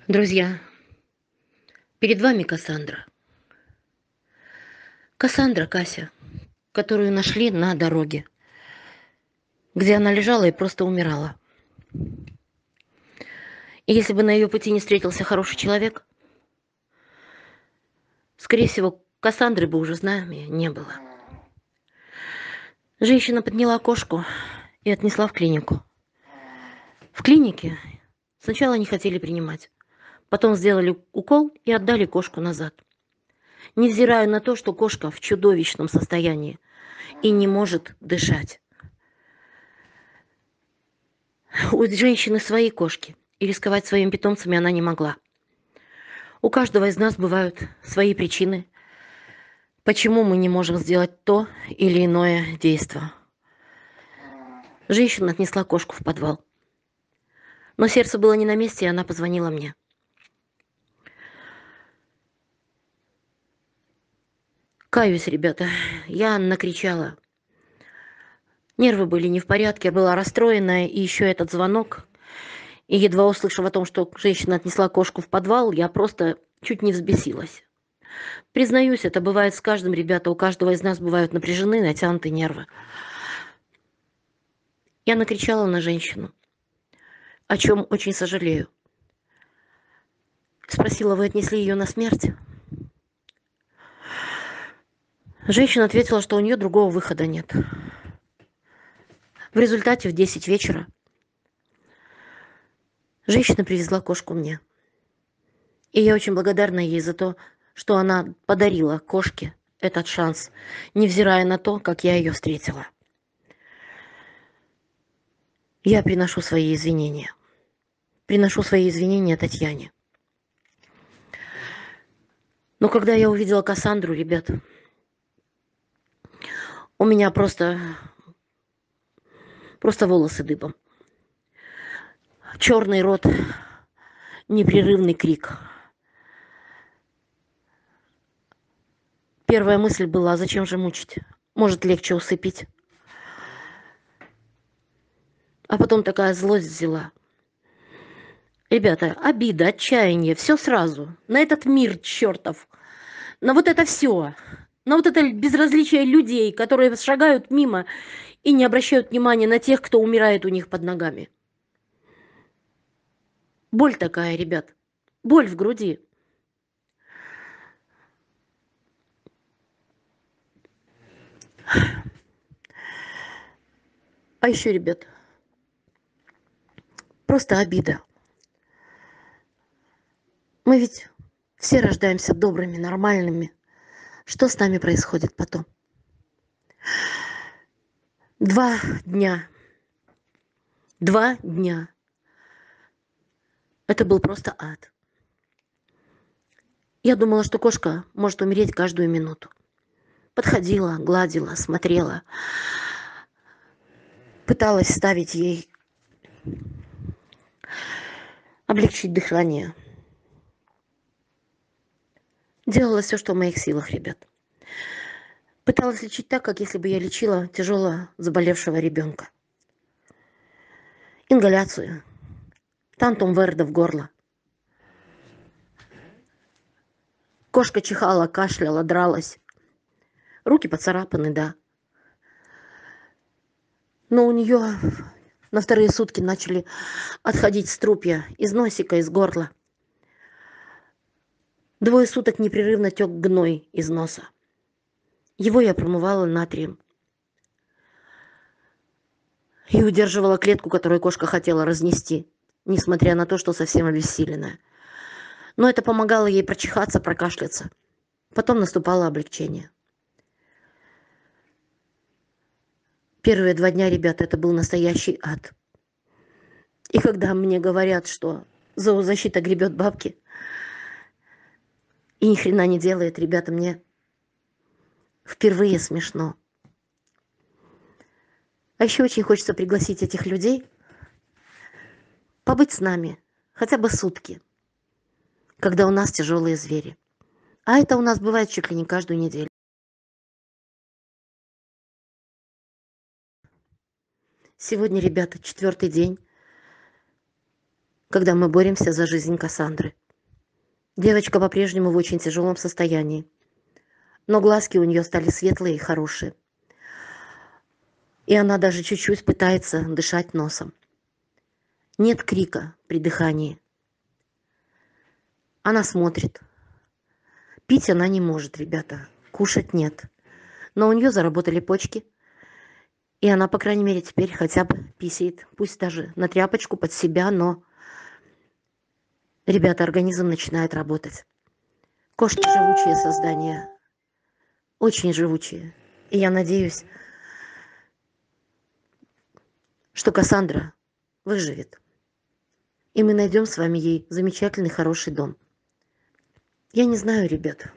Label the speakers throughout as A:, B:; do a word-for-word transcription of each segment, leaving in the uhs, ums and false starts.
A: Друзья, перед вами Кассандра. Кассандра Кася, которую нашли на дороге, где она лежала и просто умирала. И если бы на ее пути не встретился хороший человек, скорее всего, Кассандры бы уже с нами не было. Женщина подняла кошку и отнесла в клинику. В клинике сначала не хотели принимать, потом сделали укол и отдали кошку назад. Невзирая на то, что кошка в чудовищном состоянии и не может дышать. У женщины свои кошки, и рисковать своими питомцами она не могла. У каждого из нас бывают свои причины, почему мы не можем сделать то или иное действие. Женщина отнесла кошку в подвал. Но сердце было не на месте, и она позвонила мне. Каюсь, ребята, я накричала. Нервы были не в порядке, я была расстроенная, и еще этот звонок. И едва услышав о том, что женщина отнесла кошку в подвал, я просто чуть не взбесилась. Признаюсь, это бывает с каждым, ребята, у каждого из нас бывают напряжены, натянутые нервы. Я накричала на женщину, о чем очень сожалею. Спросила, вы отнесли ее на смерть? Женщина ответила, что у нее другого выхода нет. В результате в десять вечера женщина привезла кошку мне. И я очень благодарна ей за то, что она подарила кошке этот шанс, невзирая на то, как я ее встретила. Я приношу свои извинения. Приношу свои извинения Татьяне. Но когда я увидела Кассандру, ребят, у меня просто, просто волосы дыбом. Черный рот, непрерывный крик. Первая мысль была, а зачем же мучить? Может, легче усыпить. А потом такая злость взяла. Ребята, обида, отчаяние, все сразу. На этот мир чертов. На вот это все. На вот это безразличие людей, которые шагают мимо и не обращают внимания на тех, кто умирает у них под ногами. Боль такая, ребят. Боль в груди. А еще, ребят, просто обида. Мы ведь все рождаемся добрыми, нормальными. Что с нами происходит потом? Два дня. Два дня. Это был просто ад. Я думала, что кошка может умереть каждую минуту. Подходила, гладила, смотрела. Пыталась ставить ей, облегчить дыхание. Делала все, что в моих силах, ребят. Пыталась лечить так, как если бы я лечила тяжело заболевшего ребенка. Ингаляцию. Тантум верде в горло. Кошка чихала, кашляла, дралась. Руки поцарапаны, да. Но у нее на вторые сутки начали отходить струпья из носика, из горла. Двое суток непрерывно тек гной из носа. Его я промывала натрием. И удерживала клетку, которую кошка хотела разнести, несмотря на то, что совсем обессиленная. Но это помогало ей прочихаться, прокашляться. Потом наступало облегчение. Первые два дня, ребята, это был настоящий ад. И когда мне говорят, что зоозащита гребет бабки и ни хрена не делает, ребята, мне впервые смешно. А еще очень хочется пригласить этих людей побыть с нами хотя бы сутки, когда у нас тяжелые звери. А это у нас бывает чуть ли не каждую неделю. Сегодня, ребята, четвертый день, когда мы боремся за жизнь Кассандры. Девочка по-прежнему в очень тяжелом состоянии, но глазки у нее стали светлые и хорошие. И она даже чуть-чуть пытается дышать носом. Нет крика при дыхании. Она смотрит. Пить она не может, ребята. Кушать нет. Но у нее заработали почки. И она, по крайней мере, теперь хотя бы писает. Пусть даже на тряпочку под себя, но... Ребята, организм начинает работать. Кошки живучие создания. Очень живучие. И я надеюсь, что Кассандра выживет. И мы найдем с вами ей замечательный, хороший дом. Я не знаю, ребят.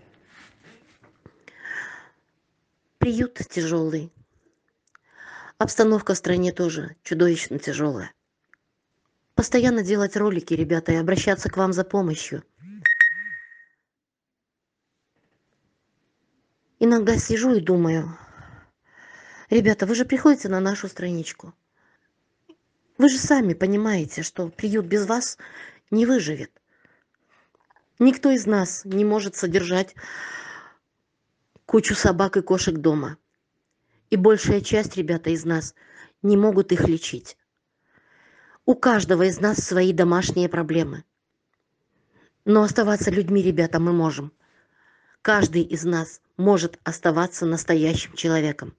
A: Приют тяжелый. Обстановка в стране тоже чудовищно тяжелая. Постоянно делать ролики, ребята, и обращаться к вам за помощью. Иногда сижу и думаю, ребята, вы же приходите на нашу страничку. Вы же сами понимаете, что приют без вас не выживет. Никто из нас не может содержать кучу собак и кошек дома. И большая часть, ребята, из нас не могут их лечить. У каждого из нас свои домашние проблемы. Но оставаться людьми, ребята, мы можем. Каждый из нас может оставаться настоящим человеком.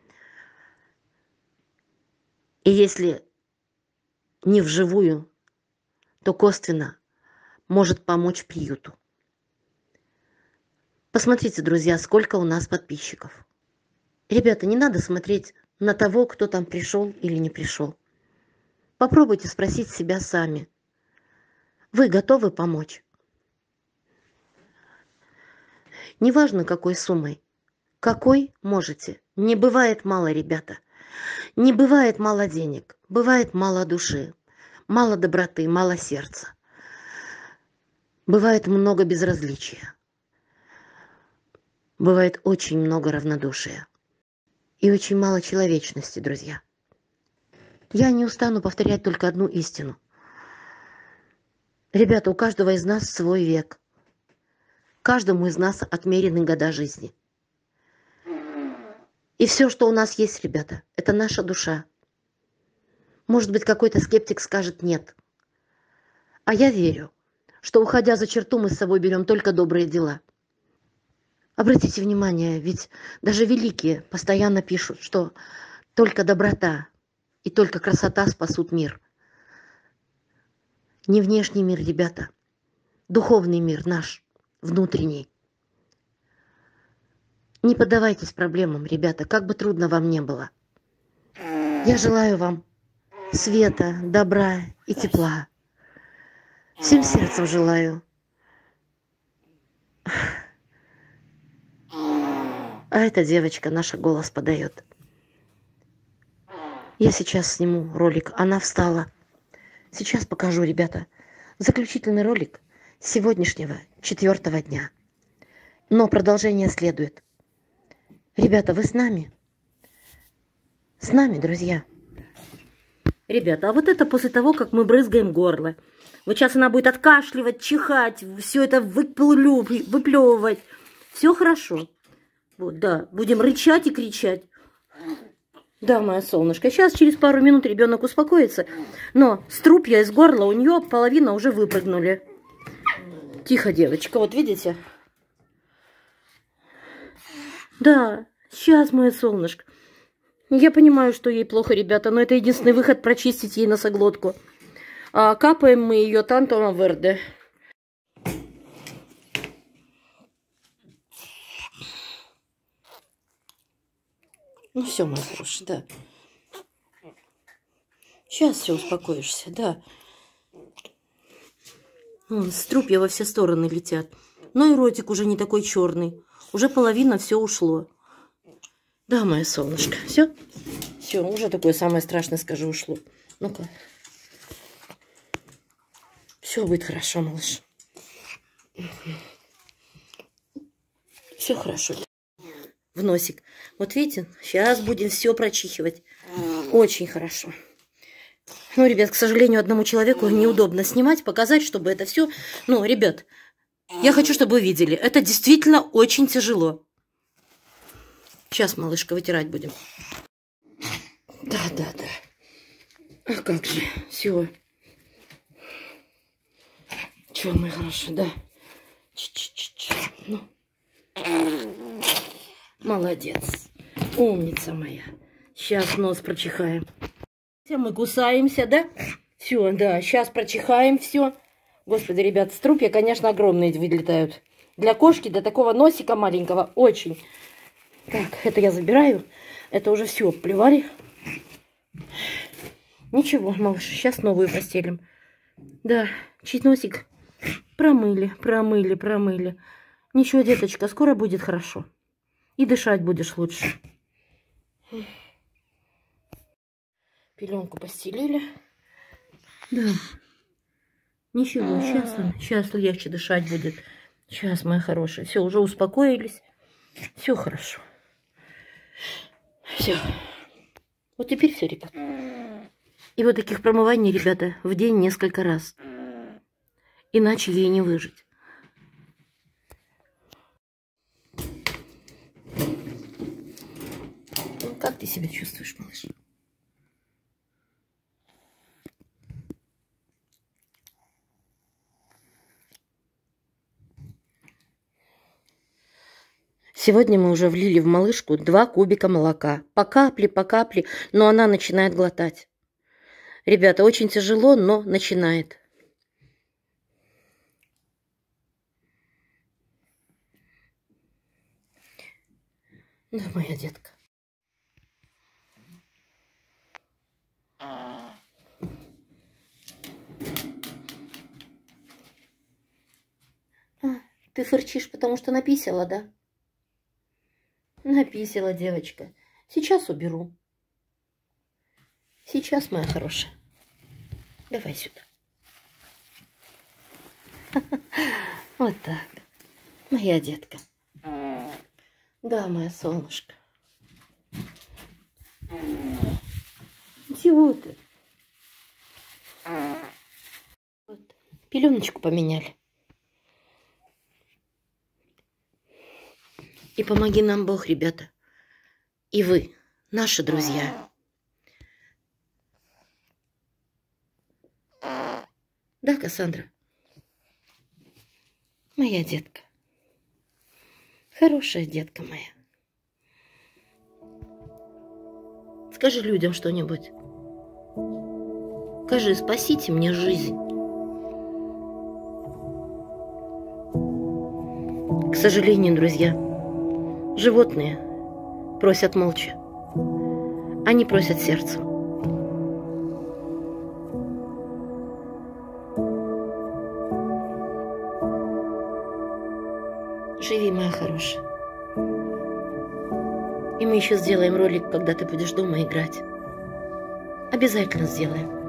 A: И если не вживую, то косвенно может помочь приюту. Посмотрите, друзья, сколько у нас подписчиков. Ребята, не надо смотреть на того, кто там пришел или не пришел. Попробуйте спросить себя сами. Вы готовы помочь? Неважно, какой суммой. Какой можете. Не бывает мало, ребята. Не бывает мало денег. Бывает мало души. Мало доброты, мало сердца. Бывает много безразличия. Бывает очень много равнодушия. И очень мало человечности, друзья. Я не устану повторять только одну истину. Ребята, у каждого из нас свой век. Каждому из нас отмерены года жизни. И все, что у нас есть, ребята, это наша душа. Может быть, какой-то скептик скажет нет. А я верю, что, уходя за черту, мы с собой берем только добрые дела. Обратите внимание, ведь даже великие постоянно пишут, что только доброта и только красота спасут мир. Не внешний мир, ребята, духовный мир наш, внутренний. Не поддавайтесь проблемам, ребята, как бы трудно вам не было. Я желаю вам света, добра и тепла. Всем сердцем желаю. А эта девочка наша голос подает. Я сейчас сниму ролик. Она встала. Сейчас покажу, ребята, заключительный ролик сегодняшнего четвертого дня. Но продолжение следует. Ребята, вы с нами? С нами, друзья. Ребята, а вот это после того, как мы брызгаем горло. Вот сейчас она будет откашливать, чихать, все это выплевывать. Все хорошо. Вот, да, будем рычать и кричать. Да, моя солнышко. Сейчас через пару минут ребенок успокоится. Но струпья из горла у нее половина уже выпрыгнули. Тихо, девочка, вот видите? Да, сейчас, моя солнышко. Я понимаю, что ей плохо, ребята, но это единственный выход прочистить ей носоглотку. А капаем мы ее Тантома Верде. Ну все, мой хороший, да. Сейчас все успокоишься, да. Вон, струпья во все стороны летят. Но и ротик уже не такой черный. Уже половина все ушло. Да, мое солнышко. Все? Все, уже такое самое страшное, скажу, ушло. Ну-ка. Все будет хорошо, малыш. Все хорошо. В носик. Вот видите, сейчас будем все прочихивать. Очень хорошо. Ну, ребят, к сожалению, одному человеку неудобно снимать, показать, чтобы это все... Ну, ребят, я хочу, чтобы вы видели. Это действительно очень тяжело. Сейчас, малышка, вытирать будем. Да, да, да. А как же, все. Че, мы хорошо, да? Ч-ч-ч-ч. Ну. Молодец. Умница моя. Сейчас нос прочихаем. Мы кусаемся, да? Все, да, сейчас прочихаем все. Господи, ребят, струпья, конечно, огромные вылетают. Для кошки, для такого носика маленького, очень. Так, это я забираю. Это уже все, плевали. Ничего, малыш, сейчас новую постелим. Да, чуть носик промыли, промыли, промыли. Ничего, деточка, скоро будет хорошо. И дышать будешь лучше. Пеленку постелили. Да. Ничего, сейчас, сейчас легче дышать будет. Сейчас, моя хорошая. Все, уже успокоились. Все хорошо. Все. Вот теперь все, ребят. И вот таких промываний, ребята, в день несколько раз. Иначе ей не выжить. Как ты себя чувствуешь, малыш? Сегодня мы уже влили в малышку два кубика молока. По капле, по капле, но она начинает глотать. Ребята, очень тяжело, но начинает. Да, моя детка. А, ты фырчишь, потому что написала, да? Написала, девочка. Сейчас уберу. Сейчас, моя хорошая. Давай сюда. Вот так. Моя детка. Да, моя солнышко. Чего ты? Вот. Пеленочку поменяли. И помоги нам Бог, ребята. И вы, наши друзья. Да, Кассандра? Моя детка. Хорошая детка моя. Скажи людям что-нибудь. Скажи, спасите мне жизнь. К сожалению, друзья, животные просят молча. Они просят сердцем. Живи, моя хорошая. И мы еще сделаем ролик, когда ты будешь дома играть. Обязательно сделаем.